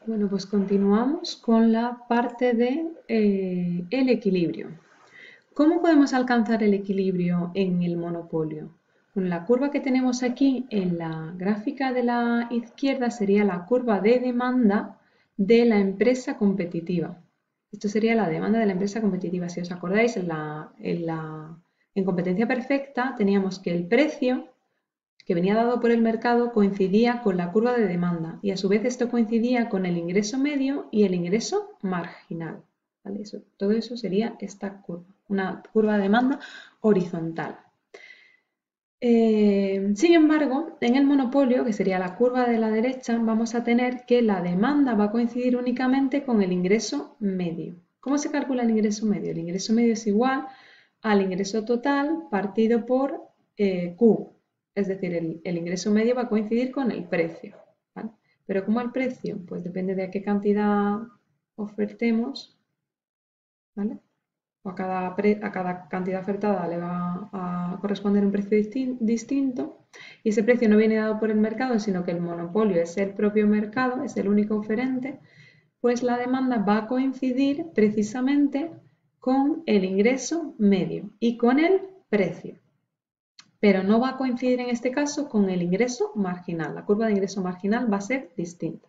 Bueno, pues continuamos con la parte de el equilibrio. ¿Cómo podemos alcanzar el equilibrio en el monopolio? Bueno, la curva que tenemos aquí en la gráfica de la izquierda sería la curva de demanda de la empresa competitiva. Esto sería la demanda de la empresa competitiva. Si os acordáis, en competencia perfecta teníamos que el precio que venía dado por el mercado coincidía con la curva de demanda y a su vez esto coincidía con el ingreso medio y el ingreso marginal. ¿Vale? Todo eso sería esta curva, una curva de demanda horizontal. Sin embargo, en el monopolio, que sería la curva de la derecha, vamos a tener que la demanda va a coincidir únicamente con el ingreso medio. ¿Cómo se calcula el ingreso medio? El ingreso medio es igual al ingreso total partido por Q, es decir, el ingreso medio va a coincidir con el precio, ¿vale? Pero como el precio, pues depende de a qué cantidad ofertemos, ¿vale? O a cada cantidad ofertada le va a corresponder un precio distinto y ese precio no viene dado por el mercado, sino que el monopolio es el propio mercado, es el único oferente, pues la demanda va a coincidir precisamente con el ingreso medio y con el precio, pero no va a coincidir en este caso con el ingreso marginal. La curva de ingreso marginal va a ser distinta.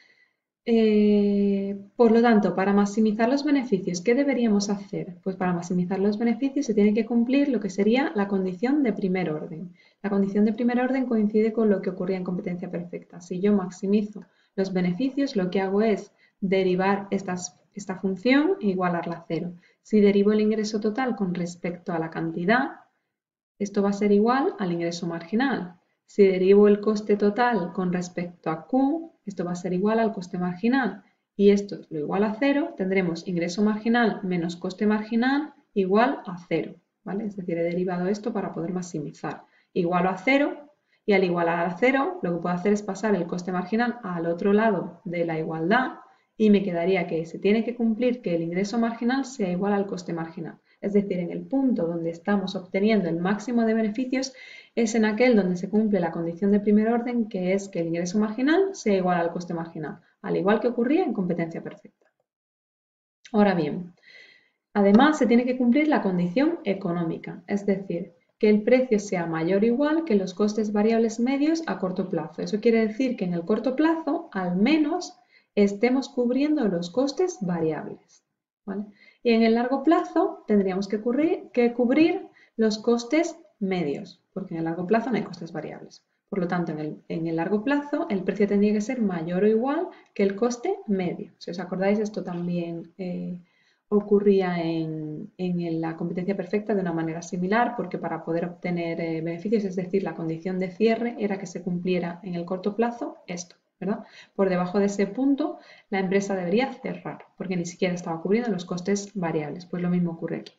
Por lo tanto, para maximizar los beneficios, ¿qué deberíamos hacer? Pues para maximizar los beneficios se tiene que cumplir lo que sería la condición de primer orden. La condición de primer orden coincide con lo que ocurría en competencia perfecta. Si yo maximizo los beneficios, lo que hago es derivar esta función e igualarla a cero. Si derivo el ingreso total con respecto a la cantidad, esto va a ser igual al ingreso marginal. Si derivo el coste total con respecto a Q, esto va a ser igual al coste marginal. Y esto lo igual a cero, tendremos ingreso marginal menos coste marginal igual a cero, ¿vale? Es decir, he derivado esto para poder maximizar. Igualo a cero y al igualar a cero, lo que puedo hacer es pasar el coste marginal al otro lado de la igualdad y me quedaría que se tiene que cumplir que el ingreso marginal sea igual al coste marginal. Es decir, en el punto donde estamos obteniendo el máximo de beneficios es en aquel donde se cumple la condición de primer orden, que es que el ingreso marginal sea igual al coste marginal, al igual que ocurría en competencia perfecta. Ahora bien, además se tiene que cumplir la condición económica, es decir, que el precio sea mayor o igual que los costes variables medios a corto plazo. Eso quiere decir que en el corto plazo, al menos, estemos cubriendo los costes variables, ¿vale? Y en el largo plazo tendríamos que cubrir los costes medios, porque en el largo plazo no hay costes variables. Por lo tanto, en el largo plazo el precio tendría que ser mayor o igual que el coste medio. Si os acordáis, esto también ocurría en la competencia perfecta de una manera similar, porque para poder obtener beneficios, es decir, la condición de cierre era que se cumpliera en el corto plazo esto, ¿verdad? Por debajo de ese punto la empresa debería cerrar, porque ni siquiera estaba cubriendo los costes variables. Pues lo mismo ocurre aquí.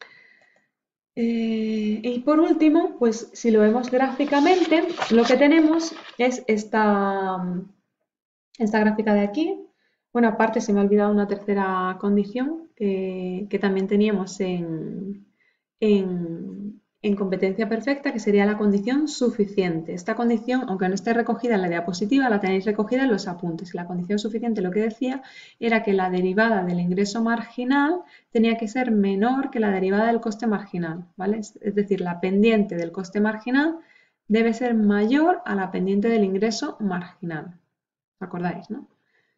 Y por último, pues si lo vemos gráficamente, lo que tenemos es esta gráfica de aquí. Bueno, aparte se me ha olvidado una tercera condición que también teníamos en competencia perfecta, que sería la condición suficiente. Esta condición, aunque no esté recogida en la diapositiva, la tenéis recogida en los apuntes. La condición suficiente lo que decía era que la derivada del ingreso marginal tenía que ser menor que la derivada del coste marginal, ¿vale? Es decir, la pendiente del coste marginal debe ser mayor a la pendiente del ingreso marginal. ¿Os acordáis, no?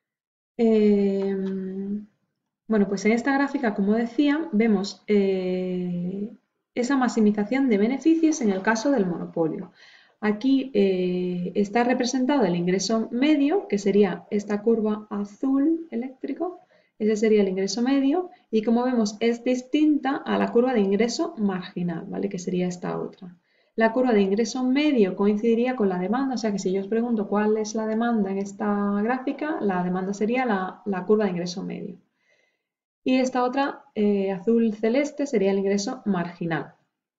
Bueno, pues en esta gráfica, como decía, vemos esa maximización de beneficios en el caso del monopolio. Aquí está representado el ingreso medio, que sería esta curva azul eléctrico, ese sería el ingreso medio, y como vemos es distinta a la curva de ingreso marginal, ¿vale? Que sería esta otra. La curva de ingreso medio coincidiría con la demanda, o sea que si yo os pregunto cuál es la demanda en esta gráfica, la demanda sería la curva de ingreso medio. Y esta otra, azul celeste, sería el ingreso marginal.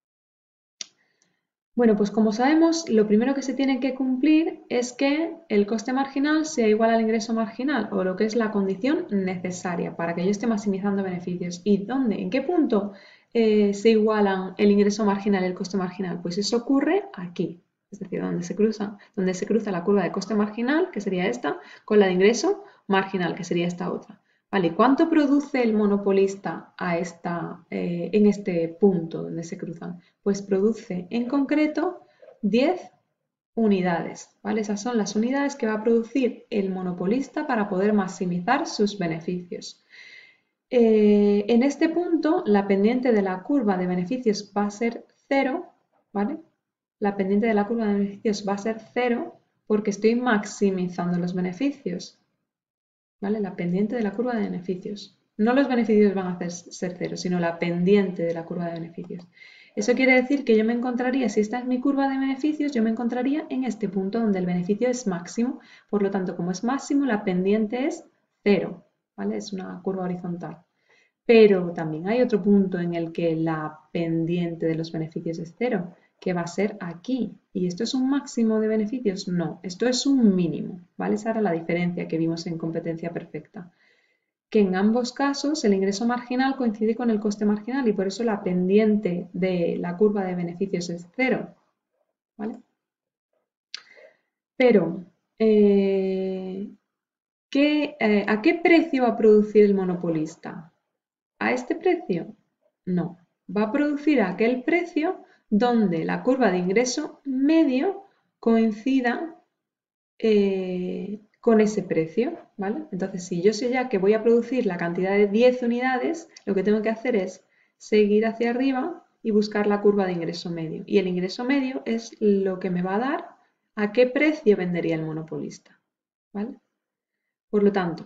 Bueno, pues como sabemos, lo primero que se tiene que cumplir es que el coste marginal sea igual al ingreso marginal, o lo que es la condición necesaria para que yo esté maximizando beneficios. ¿Y dónde? ¿En qué punto se igualan el ingreso marginal y el coste marginal? Pues eso ocurre aquí, es decir, donde se cruza la curva de coste marginal, que sería esta, con la de ingreso marginal, que sería esta otra. Vale, ¿cuánto produce el monopolista en este punto donde se cruzan? Pues produce en concreto 10 unidades, ¿vale? Esas son las unidades que va a producir el monopolista para poder maximizar sus beneficios. En este punto, la pendiente de la curva de beneficios va a ser 0, ¿vale? La pendiente de la curva de beneficios va a ser 0 porque estoy maximizando los beneficios, ¿vale? La pendiente de la curva de beneficios. No los beneficios van a ser 0, sino la pendiente de la curva de beneficios. Eso quiere decir que yo me encontraría, si esta es mi curva de beneficios, yo me encontraría en este punto donde el beneficio es máximo. Por lo tanto, como es máximo, la pendiente es 0, ¿vale? Es una curva horizontal. Pero también hay otro punto en el que la pendiente de los beneficios es 0, que va a ser aquí. ¿Y esto es un máximo de beneficios? No, esto es un mínimo, ¿vale? Esa era la diferencia que vimos en competencia perfecta. Que en ambos casos el ingreso marginal coincide con el coste marginal y por eso la pendiente de la curva de beneficios es 0, ¿vale? Pero, ¿a qué precio va a producir el monopolista? ¿A este precio? No. Va a producir a aquel precio donde la curva de ingreso medio coincida con ese precio, ¿vale? Entonces, si yo sé ya que voy a producir la cantidad de 10 unidades, lo que tengo que hacer es seguir hacia arriba y buscar la curva de ingreso medio. Y el ingreso medio es lo que me va a dar a qué precio vendería el monopolista, ¿vale? Por lo tanto,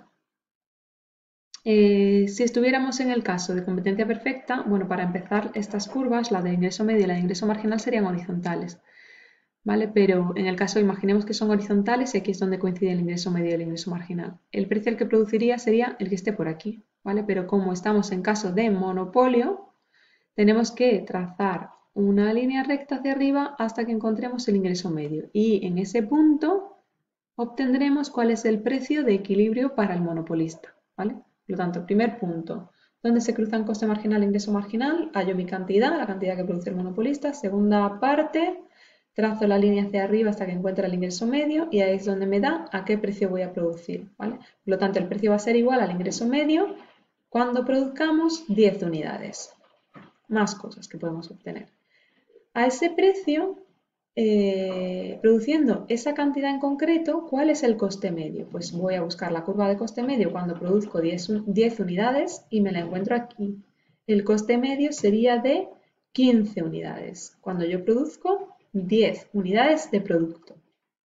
si estuviéramos en el caso de competencia perfecta, bueno, para empezar, estas curvas, la de ingreso medio y la de ingreso marginal, serían horizontales, ¿vale? Pero en el caso, imaginemos que son horizontales y aquí es donde coincide el ingreso medio y el ingreso marginal. El precio al que produciría sería el que esté por aquí, ¿vale? Pero como estamos en caso de monopolio, tenemos que trazar una línea recta hacia arriba hasta que encontremos el ingreso medio. Y en ese punto obtendremos cuál es el precio de equilibrio para el monopolista, ¿vale? Por lo tanto, primer punto, ¿dónde se cruzan coste marginal e ingreso marginal? Hallo mi cantidad, la cantidad que produce el monopolista. Segunda parte, trazo la línea hacia arriba hasta que encuentre el ingreso medio y ahí es donde me da a qué precio voy a producir, ¿vale? Por lo tanto, el precio va a ser igual al ingreso medio cuando produzcamos 10 unidades. Más cosas que podemos obtener. A ese precio, produciendo esa cantidad en concreto, ¿cuál es el coste medio? Pues voy a buscar la curva de coste medio cuando produzco 10 unidades y me la encuentro aquí. El coste medio sería de 15 unidades, cuando yo produzco 10 unidades de producto.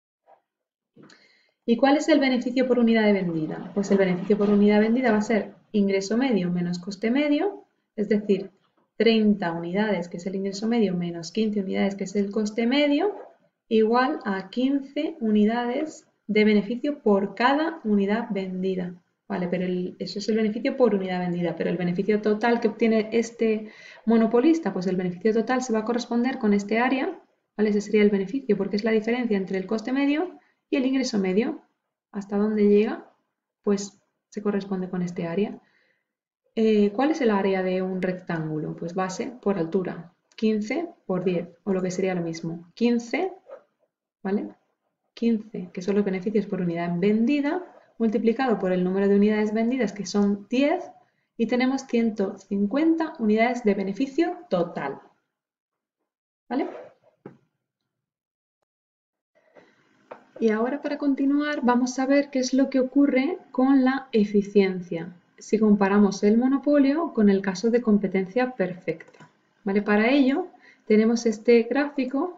¿Y cuál es el beneficio por unidad vendida? Pues el beneficio por unidad vendida va a ser ingreso medio menos coste medio, es decir, 30 unidades, que es el ingreso medio, menos 15 unidades, que es el coste medio, igual a 15 unidades de beneficio por cada unidad vendida. Vale, pero eso es el beneficio por unidad vendida, pero el beneficio total que obtiene este monopolista, pues el beneficio total se va a corresponder con este área, ¿vale? Ese sería el beneficio, porque es la diferencia entre el coste medio y el ingreso medio. ¿Hasta dónde llega? Pues se corresponde con este área. ¿Cuál es el área de un rectángulo? Pues base por altura, 15 por 10, o lo que sería lo mismo, 15, ¿vale? 15, que son los beneficios por unidad vendida, multiplicado por el número de unidades vendidas, que son 10, y tenemos 150 unidades de beneficio total, ¿vale? Y ahora para continuar vamos a ver qué es lo que ocurre con la eficiencia si comparamos el monopolio con el caso de competencia perfecta. ¿Vale? Para ello tenemos este gráfico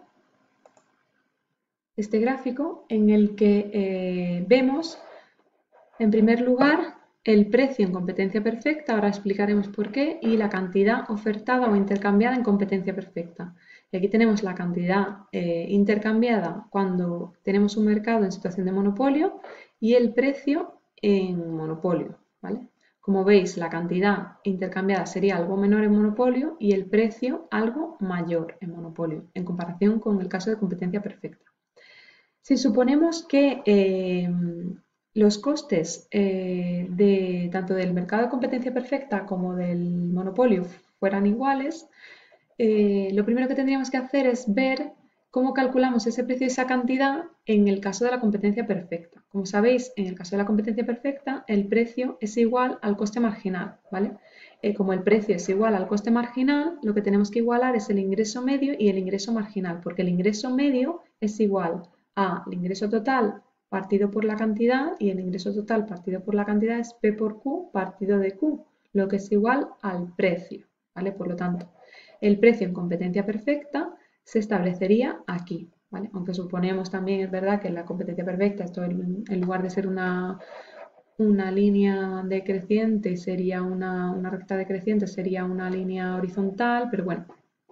en el que vemos en primer lugar el precio en competencia perfecta, ahora explicaremos por qué, y la cantidad ofertada o intercambiada en competencia perfecta. Y aquí tenemos la cantidad intercambiada cuando tenemos un mercado en situación de monopolio y el precio en monopolio, ¿vale? Como veis, la cantidad intercambiada sería algo menor en monopolio y el precio algo mayor en monopolio, en comparación con el caso de competencia perfecta. Si suponemos que los costes tanto del mercado de competencia perfecta como del monopolio fueran iguales, lo primero que tendríamos que hacer es ver ¿Cómo calculamos ese precio y esa cantidad en el caso de la competencia perfecta? Como sabéis, en el caso de la competencia perfecta, el precio es igual al coste marginal, ¿vale? Como el precio es igual al coste marginal, lo que tenemos que igualar es el ingreso medio y el ingreso marginal, porque el ingreso medio es igual al ingreso total partido por la cantidad y el ingreso total partido por la cantidad es P por Q partido de Q, lo que es igual al precio, ¿vale? Por lo tanto, el precio en competencia perfecta se establecería aquí, ¿vale? Aunque suponemos también, es verdad, que en la competencia perfecta, esto en lugar de ser una línea decreciente, sería una recta decreciente, sería una línea horizontal, pero bueno.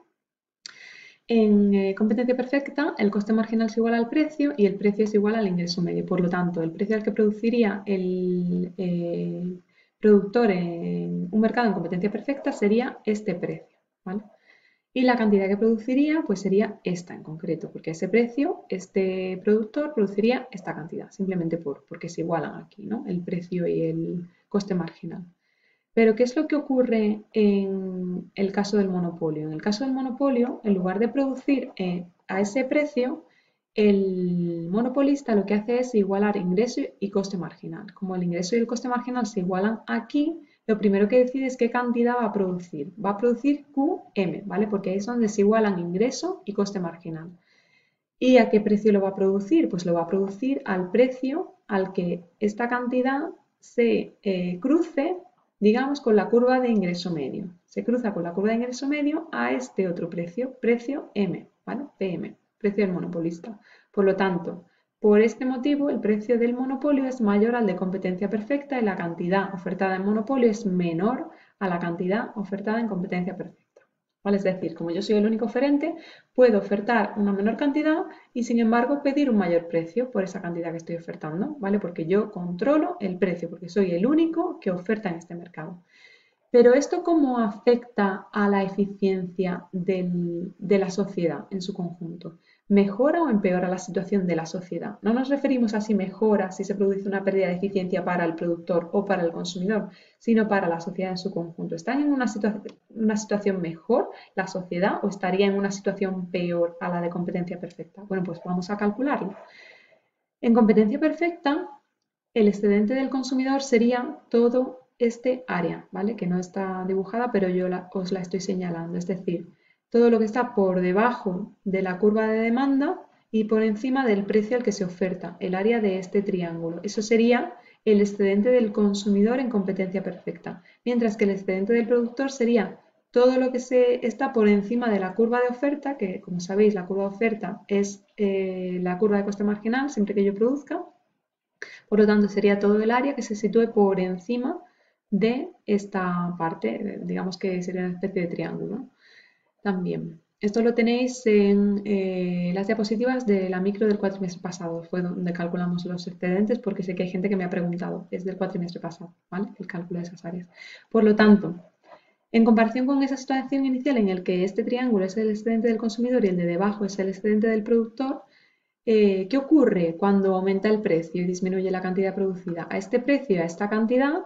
En competencia perfecta, el coste marginal es igual al precio y el precio es igual al ingreso medio. Por lo tanto, el precio al que produciría el productor en un mercado en competencia perfecta sería este precio, ¿vale? Y la cantidad que produciría, pues sería esta en concreto, porque a ese precio, este productor produciría esta cantidad, simplemente porque se igualan aquí, ¿no? El precio y el coste marginal. Pero, ¿qué es lo que ocurre en el caso del monopolio? En el caso del monopolio, en lugar de producir a ese precio, el monopolista lo que hace es igualar ingreso y coste marginal. Como el ingreso y el coste marginal se igualan aquí, lo primero que decide es qué cantidad va a producir. Va a producir QM, ¿vale? Porque ahí es donde se igualan ingreso y coste marginal. ¿Y a qué precio lo va a producir? Pues lo va a producir al precio al que esta cantidad se cruce, digamos, con la curva de ingreso medio. Se cruza con la curva de ingreso medio a este otro precio, precio M, ¿vale? PM, precio del monopolista. Por lo tanto, por este motivo, el precio del monopolio es mayor al de competencia perfecta y la cantidad ofertada en monopolio es menor a la cantidad ofertada en competencia perfecta. ¿Vale? Es decir, como yo soy el único oferente, puedo ofertar una menor cantidad y sin embargo pedir un mayor precio por esa cantidad que estoy ofertando, ¿vale? Porque yo controlo el precio, porque soy el único que oferta en este mercado. Pero ¿esto cómo afecta a la eficiencia de la sociedad en su conjunto? ¿Mejora o empeora la situación de la sociedad? No nos referimos a si mejora, si se produce una pérdida de eficiencia para el productor o para el consumidor, sino para la sociedad en su conjunto. ¿Están en una situación mejor la sociedad o estaría en una situación peor a la de competencia perfecta? Bueno, pues vamos a calcularlo. En competencia perfecta, el excedente del consumidor sería todo este área, ¿vale? Que no está dibujada, pero yo os la estoy señalando. Es decir, todo lo que está por debajo de la curva de demanda y por encima del precio al que se oferta, el área de este triángulo. Eso sería el excedente del consumidor en competencia perfecta. Mientras que el excedente del productor sería todo lo que está por encima de la curva de oferta, que como sabéis la curva de oferta es la curva de coste marginal siempre que yo produzca. Por lo tanto, sería todo el área que se sitúe por encima de esta parte, digamos que sería una especie de triángulo también. Esto lo tenéis en las diapositivas de la micro del cuatrimestre pasado, fue donde calculamos los excedentes, porque sé que hay gente que me ha preguntado, es del cuatrimestre pasado, ¿vale? El cálculo de esas áreas. Por lo tanto, en comparación con esa situación inicial en la que este triángulo es el excedente del consumidor y el de debajo es el excedente del productor, ¿qué ocurre cuando aumenta el precio y disminuye la cantidad producida? A este precio, a esta cantidad,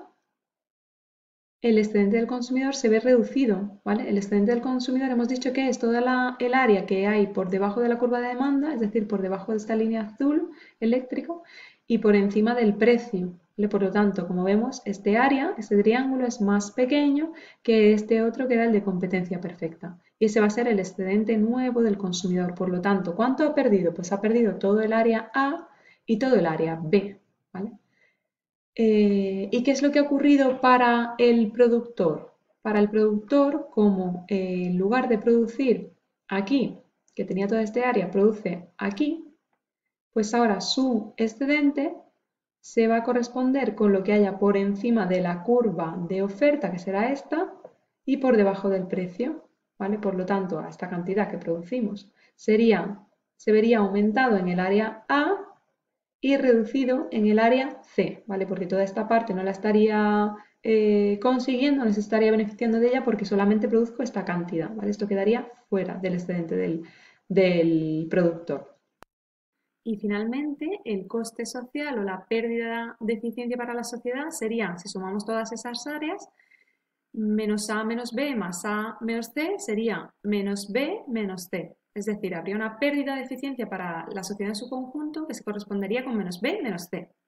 el excedente del consumidor se ve reducido, ¿vale? El excedente del consumidor hemos dicho que es toda el área que hay por debajo de la curva de demanda, es decir, por debajo de esta línea azul eléctrico y por encima del precio, ¿vale? Por lo tanto, como vemos, este área, este triángulo es más pequeño que este otro que era el de competencia perfecta. Y ese va a ser el excedente nuevo del consumidor. Por lo tanto, ¿cuánto ha perdido? Pues ha perdido todo el área A y todo el área B, ¿vale? ¿Y qué es lo que ha ocurrido para el productor? Para el productor, como en lugar de producir aquí, que tenía toda este área, produce aquí, pues ahora su excedente se va a corresponder con lo que haya por encima de la curva de oferta, que será esta, y por debajo del precio, ¿vale? Por lo tanto, a esta cantidad que producimos se vería aumentado en el área A y reducido en el área C, ¿vale? Porque toda esta parte no la estaría consiguiendo, no se estaría beneficiando de ella porque solamente produzco esta cantidad, ¿vale? Esto quedaría fuera del excedente del productor. Y finalmente, el coste social o la pérdida de eficiencia para la sociedad sería, si sumamos todas esas áreas, menos A menos B más A menos C sería menos B menos C. Es decir, habría una pérdida de eficiencia para la sociedad en su conjunto que se correspondería con menos B menos C.